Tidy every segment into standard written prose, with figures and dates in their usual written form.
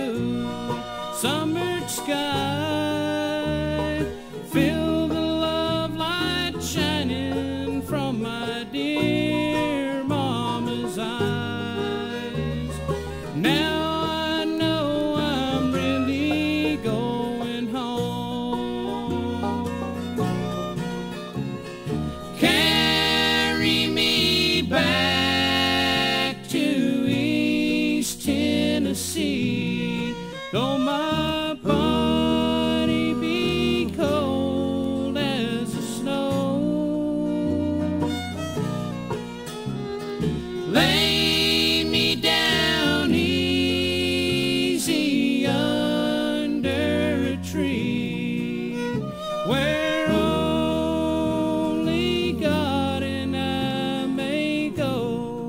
blue summer sky. Feel the love light shining from my dear mama's eyes. Now I know I'm really going home. Carry me back to East Tennessee, though my body be cold as the snow. Lay me down easy under a tree where only God and I may go.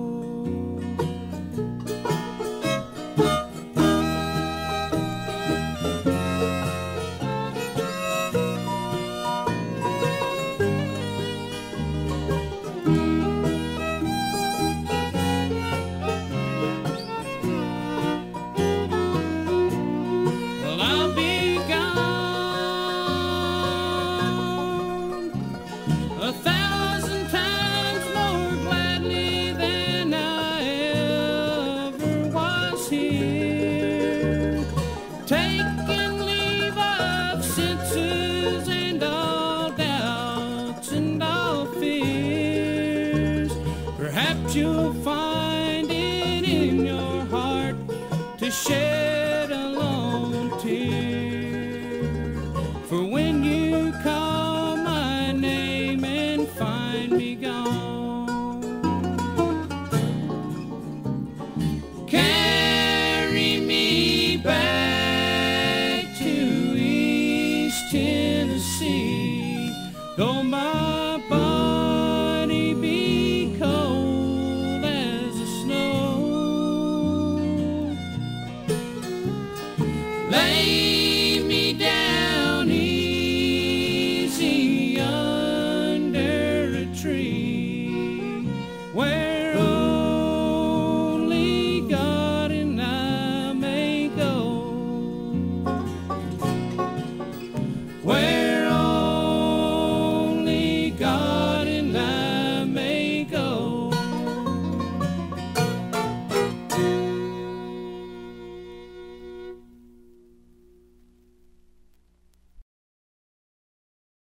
Well, I'll be gone 1,000 times more gladly than I ever was here, taking leave of senses and all doubts and all fears. Perhaps you'll find it in your heart to shed a lone tear, for when you call my name and find me gone. Carry me back to East Tennessee, though my body be cold as the snow. Lay